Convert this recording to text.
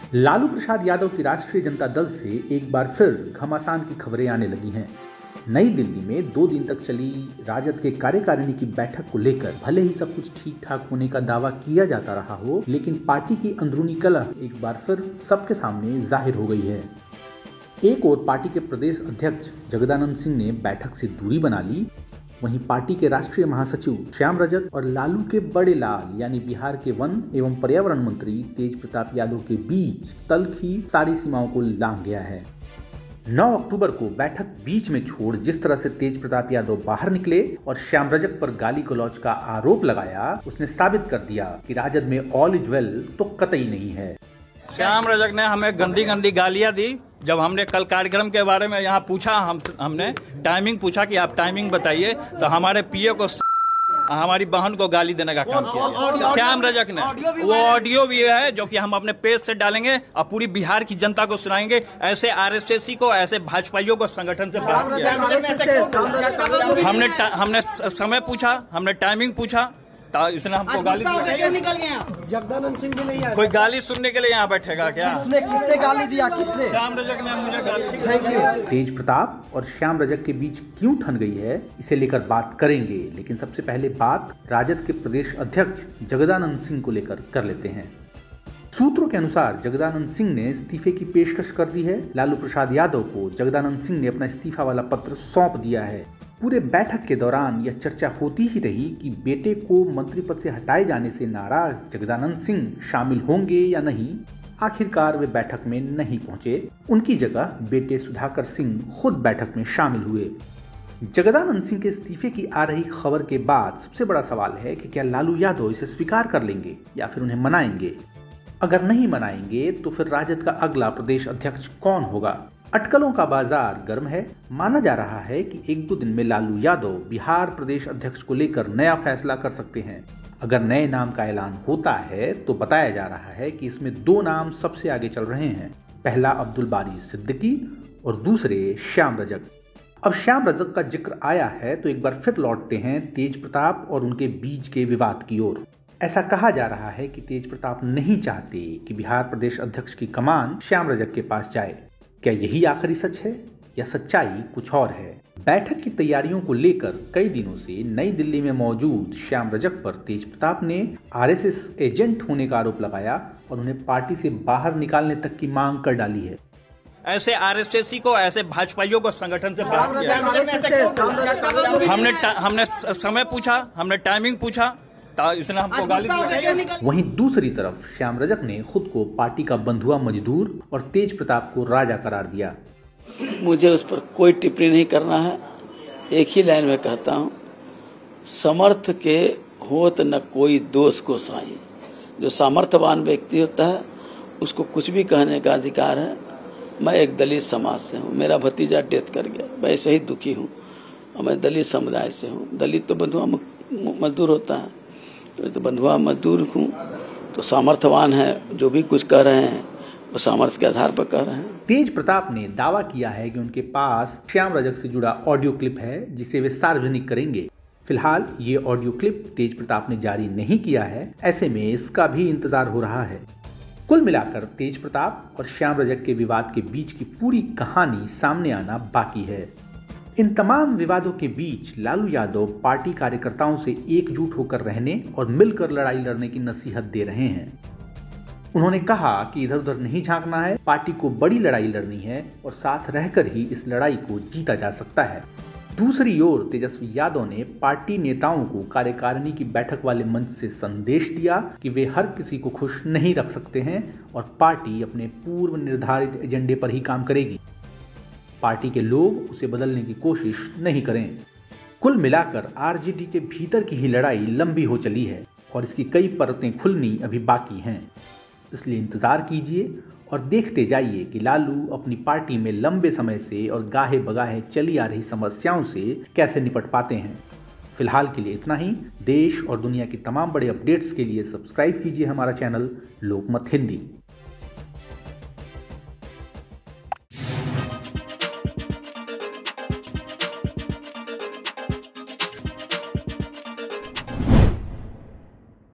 लालू प्रसाद यादव की राष्ट्रीय जनता दल से एक बार फिर घमासान की खबरें आने लगी हैं। नई दिल्ली में 2 दिन तक चली राजद के कार्यकारिणी की बैठक को लेकर भले ही सब कुछ ठीक ठाक होने का दावा किया जाता रहा हो, लेकिन पार्टी की अंदरूनी कलह एक बार फिर सबके सामने जाहिर हो गई है। एक ओर पार्टी के प्रदेश अध्यक्ष जगदानंद सिंह ने बैठक से दूरी बना ली, वहीं पार्टी के राष्ट्रीय महासचिव श्याम रजक और लालू के बड़े लाल यानी बिहार के वन एवं पर्यावरण मंत्री तेज प्रताप यादव के बीच तल्खी सारी सीमाओं को लांघ गया है। 9 अक्टूबर को बैठक बीच में छोड़ जिस तरह से तेज प्रताप यादव बाहर निकले और श्याम रजक पर गाली गलौज का आरोप लगाया, उसने साबित कर दिया कि राजद में ऑल इज वेल तो कतई नहीं है। श्याम रजक ने हमें गंदी गंदी गालियां दी। जब हमने कल कार्यक्रम के बारे में यहाँ पूछा, हमने टाइमिंग पूछा कि आप टाइमिंग बताइए, तो हमारे पीए को हमारी बहन को गाली देने का काम किया श्याम रजक ने। वो ऑडियो भी है जो कि हम अपने पेज से डालेंगे और पूरी बिहार की जनता को सुनाएंगे। ऐसे आरएसएसी को, ऐसे भाजपाइयों को संगठन से बाहर किया। हमने समय पूछा, हमने टाइमिंग पूछा, तो इसने हमको गाली निकल गया। जगदानंद सिंह भी नहीं आया। कोई गाली सुनने के लिए यहाँ बैठेगा क्या? किसने गाली दिया? किसने? श्याम रजक ने मुझे गाली दी। तेज प्रताप और श्याम रजक के बीच क्यों ठन गई है, इसे लेकर बात करेंगे, लेकिन सबसे पहले बात राजद के प्रदेश अध्यक्ष जगदानंद सिंह को लेकर कर लेते हैं। सूत्रों के अनुसार जगदानंद सिंह ने इस्तीफे की पेशकश कर दी है। लालू प्रसाद यादव को जगदानंद सिंह ने अपना इस्तीफा वाला पत्र सौंप दिया है। पूरे बैठक के दौरान यह चर्चा होती ही रही कि बेटे को मंत्री पद से हटाए जाने से नाराज जगदानंद सिंह शामिल होंगे या नहीं। आखिरकार वे बैठक में नहीं पहुंचे, उनकी जगह बेटे सुधाकर सिंह खुद बैठक में शामिल हुए। जगदानंद सिंह के इस्तीफे की आ रही खबर के बाद सबसे बड़ा सवाल है कि क्या लालू यादव इसे स्वीकार कर लेंगे या फिर उन्हें मनाएंगे। अगर नहीं मनाएंगे तो फिर राजद का अगला प्रदेश अध्यक्ष कौन होगा। अटकलों का बाजार गर्म है। माना जा रहा है कि 1-2 दिन में लालू यादव बिहार प्रदेश अध्यक्ष को लेकर नया फैसला कर सकते हैं। अगर नए नाम का ऐलान होता है तो बताया जा रहा है कि इसमें 2 नाम सबसे आगे चल रहे हैं। पहला अब्दुल बारी सिद्दीकी और दूसरे श्याम रजक। अब श्याम रजक का जिक्र आया है तो एक बार फिर लौटते हैं तेज प्रताप और उनके बीच के विवाद की ओर। ऐसा कहा जा रहा है कि तेज प्रताप नहीं चाहते कि बिहार प्रदेश अध्यक्ष की कमान श्याम रजक के पास जाए। क्या यही आखिरी सच है या सच्चाई कुछ और है? बैठक की तैयारियों को लेकर कई दिनों से नई दिल्ली में मौजूद श्याम रजक पर तेज प्रताप ने आरएसएस एजेंट होने का आरोप लगाया और उन्हें पार्टी से बाहर निकालने तक की मांग कर डाली है। ऐसे आरएसएसी को, ऐसे भाजपाइयों को संगठन से बाहर किया। हमने समय पूछा, हमने टाइमिंग पूछा, तो इसने हमको गाली दी। वहीं दूसरी तरफ श्याम रजक ने खुद को पार्टी का बंधुआ मजदूर और तेज प्रताप को राजा करार दिया। मुझे उस पर कोई टिप्पणी नहीं करना है। एक ही लाइन में कहता हूँ, समर्थ के होत न कोई दोष को साई। जो सामर्थ्यवान व्यक्ति होता है उसको कुछ भी कहने का अधिकार है। मैं एक दलित समाज से हूँ, मेरा भतीजा डेथ कर गया, मैं ऐसे ही दुखी हूँ और मैं दलित समुदाय से हूँ। दलित तो बंधुआ मजदूर होता है, तो बंधुआ मजदूर हूँ तो सामर्थ्यवान है। जो भी कुछ कर रहे हैं वो सामर्थ्य के आधार पर कर रहे हैं। तेज प्रताप ने दावा किया है कि उनके पास श्याम रजक से जुड़ा ऑडियो क्लिप है जिसे वे सार्वजनिक करेंगे। फिलहाल ये ऑडियो क्लिप तेज प्रताप ने जारी नहीं किया है, ऐसे में इसका भी इंतजार हो रहा है। कुल मिलाकर तेज प्रताप और श्याम रजक के विवाद के बीच की पूरी कहानी सामने आना बाकी है। इन तमाम विवादों के बीच लालू यादव पार्टी कार्यकर्ताओं से एकजुट होकर रहने और मिलकर लड़ाई लड़ने की नसीहत दे रहे हैं। उन्होंने कहा कि इधर उधर नहीं झांकना है, पार्टी को बड़ी लड़ाई लड़नी है और साथ रहकर ही इस लड़ाई को जीता जा सकता है। दूसरी ओर तेजस्वी यादव ने पार्टी नेताओं को कार्यकारिणी की बैठक वाले मंच से संदेश दिया कि वे हर किसी को खुश नहीं रख सकते हैं और पार्टी अपने पूर्व निर्धारित एजेंडे पर ही काम करेगी। पार्टी के लोग उसे बदलने की कोशिश नहीं करें। कुल मिलाकर आरजेडी के भीतर की ही लड़ाई लंबी हो चली है और इसकी कई परतें खुलनी अभी बाकी हैं। इसलिए इंतजार कीजिए और देखते जाइए कि लालू अपनी पार्टी में लंबे समय से और गाहे बगाहे चली आ रही समस्याओं से कैसे निपट पाते हैं। फिलहाल के लिए इतना ही। देश और दुनिया की तमाम बड़े अपडेट्स के लिए सब्सक्राइब कीजिए हमारा चैनल लोकमत हिंदी।